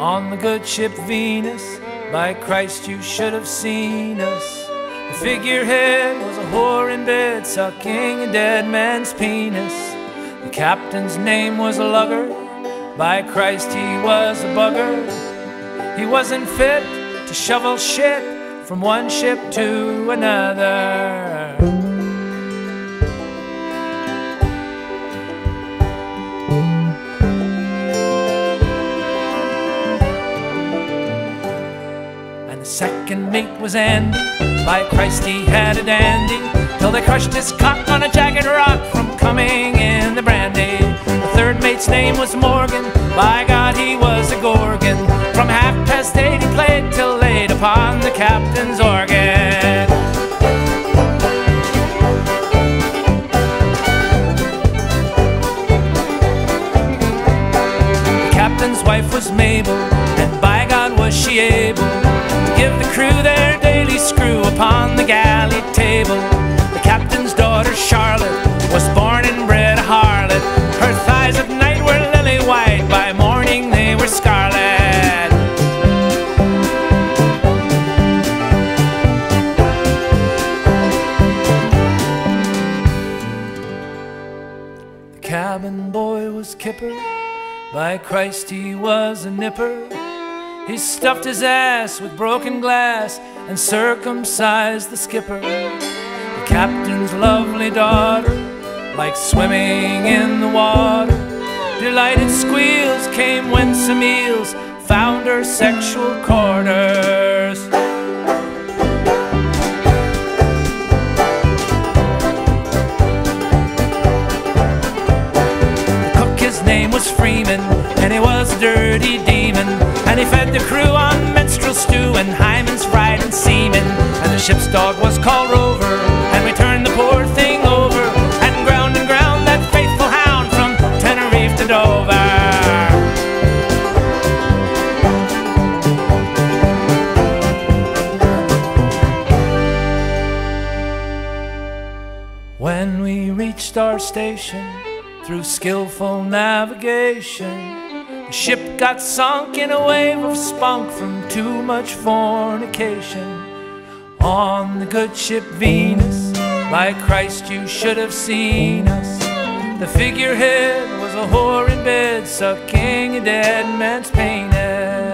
On the good ship Venus, by Christ you should have seen us. The figurehead was a whore in bed, sucking a dead man's penis. The captain's name was a lugger, by Christ he was a bugger. He wasn't fit to shovel shit from one ship to another. And the second mate was Andy, by Christ he had a dandy, till they crushed his cock on a jagged rock from coming in the brandy. The third mate's name was Morgan, by God he was a gorgon. From 8:30 he played till late upon the captain's organ. The captain's wife was Mabel, and by God was she able to give the crew their daily screw upon the galley table. The captain's daughter Charlotte was born and bred a harlot. Her thighs at night were lily white, by morning they were scarlet. The cabin boy was Kipper, by Christ he was a nipper. He stuffed his ass with broken glass and circumcised the skipper. The captain's lovely daughter liked swimming in the water. Delighted squeals came when some eels found her sexual quarters. The cook, his name was Freeman, and he was a dirty demon. And he fed the crew on menstrual stew and Hyman's fried and seamen. And the ship's dog was called Rover, and we turned the poor thing over and ground that faithful hound from Tenerife to Dover. When we reached our station, through skillful navigation, the ship got sunk in a wave of spunk from too much fornication. On the good ship Venus, by Christ you should have seen us. The figurehead was a whore in bed, sucking a dead man's penis.